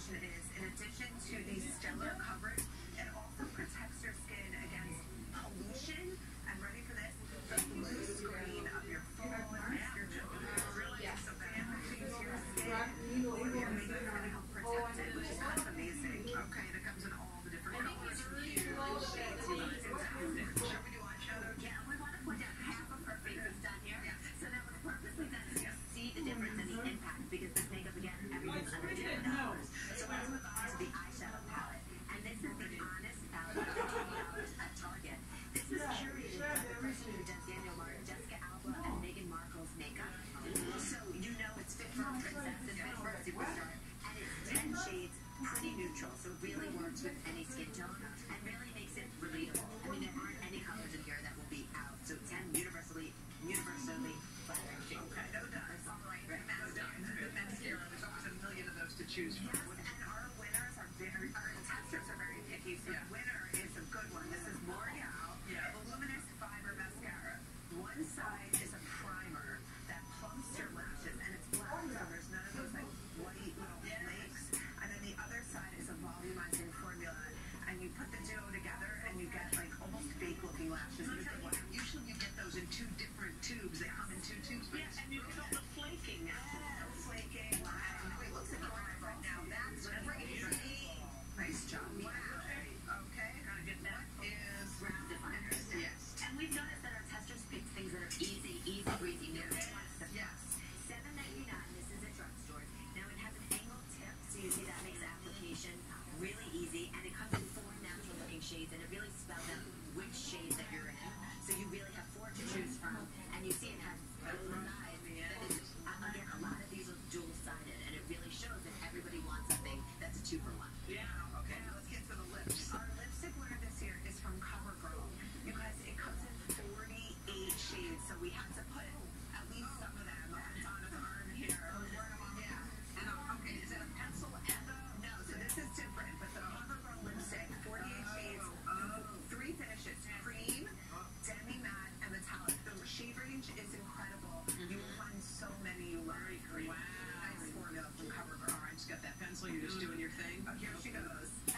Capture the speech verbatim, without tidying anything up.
information is, in addition to the stellar coverage, it also protects your skin against pollution. And ready for this? The blue screen of your phone, your computer, really yes. so that everything to your skin, or your makeup is going to help protect it, which is kind of amazing. Okay, and it comes in all the different colors and hues. Shades. Should we do eyeshadow? Yeah, we want to point out half of her face is done here. So now it's purposely done so you see the difference and the impact, because this makeup, again, everything's under ten dollars. So let's move on to the eyeshadow palette. And this is the Honest palette at twenty dollars at Target. This is curated by the person who does Daniel Martin, Jessica Alba, and Meghan Markle's makeup. So you know it's fit for a princess, it's fit for a superstar. And it's ten shades, pretty neutral, so it really works with any skin tone and really makes it relatable. I mean, there aren't any colors in here that will be out. So ten universally, universally flattering shades. Okay, no done. All right, right. No done. The mascara, there's always a million of those to choose from. Yes, and our winners are very, our testers are very picky, so yeah. The winner is a good one. This is L'Oreal, yeah. Voluminous Fiber Mascara. One side is a primer that plumps your lashes, and it's black, so there's none of those like white little flakes. And then the other side is a volumizing formula, and you put the duo together, and you get like almost fake-looking lashes. Usually you get those in two different tubes. They come in two tubes. But yeah, and you feel the flaking now. No flaking. Wow. It looks like you're right now. That's crazy. Nice job. Wow. Okay. Gotta get that. Is brown definers. Yes. And we've noticed that our testers pick things that are easy, easy, breezy. No Yes. Yes. seven ninety-nine. This is at drugstores. Now it has an angled tip, so you see that makes application really easy, and it comes in four natural-looking shades, and it really spells out which shade that you're in. So you really have four to choose from, and you see it has both sides. That is, again, a lot of these are dual-sided, and it really shows that everybody wants something that's a two for one. Yeah. Okay. Now let's get to the lips. Our lipstick winner this year is from CoverGirl. You guys, it comes in forty-eight shades, so we had to put at least some of them on Donna's arm here. We're wearing them on. Yeah. And um, okay, is it a pencil and a? No. So this is different, but the CoverGirl lipstick, forty-eight shades, three finishes: cream, demi matte, and metallic. The shade range is incredible. Mm-hmm. You will find so many you love. Wow. Nice formula from CoverGirl. All right, just got that pencil. You're just doing your thing. Oh, here she goes.